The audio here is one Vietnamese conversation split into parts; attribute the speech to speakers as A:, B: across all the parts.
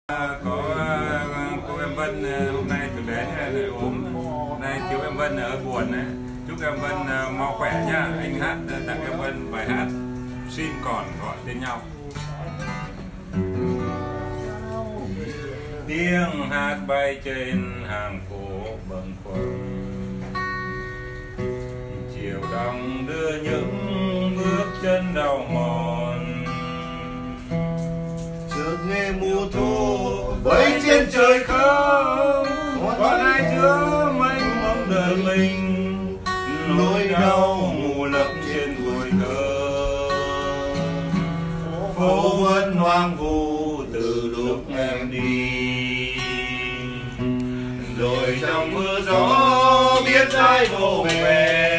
A: Có cô em Vân hôm nay từ bé lại ốm, nay thiếu em Vân ở buồn đấy. Chúc em Vân mau khỏe nhá. Anh hát tặng em Vân bài hát Xin Còn Gọi Tên Nhau. Tiếng hát bay trên hàng phố bâng khuâng, chiều đông đưa những bước chân đau mòn.
B: Chợt nghe mùa thu bay
A: Trên trời không còn ai chứa mênh mông đời mình, nỗi đau mù lấp trên tuổi thơ.
B: phố vẫn hoang vu
A: Từ lúc em đi,
B: rồi trong mưa gió biết ai vô về.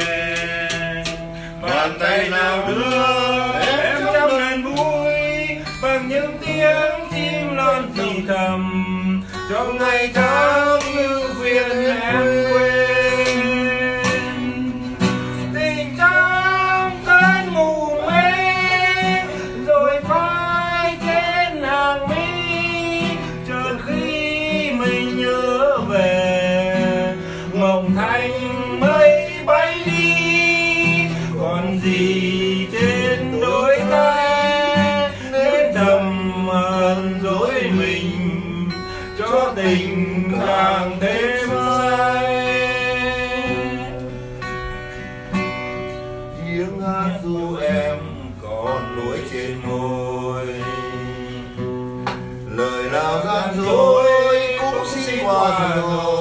A: bàn tay nào đưa em trong niềm vui, bằng những tiếng chim non thì thầm trong ngày tháng như phiền em quên. Tình trong cơn mù mê rồi phai trên hàng mi, chợt khi mình nhớ về mộng thành mây bay đi, còn gì trên đôi tay nên thầm hờn dối mình cho tình càng thêm say.
B: Tiếng hát ru em còn nỗi trên môi, lời nào gian dối cũng xin qua rồi.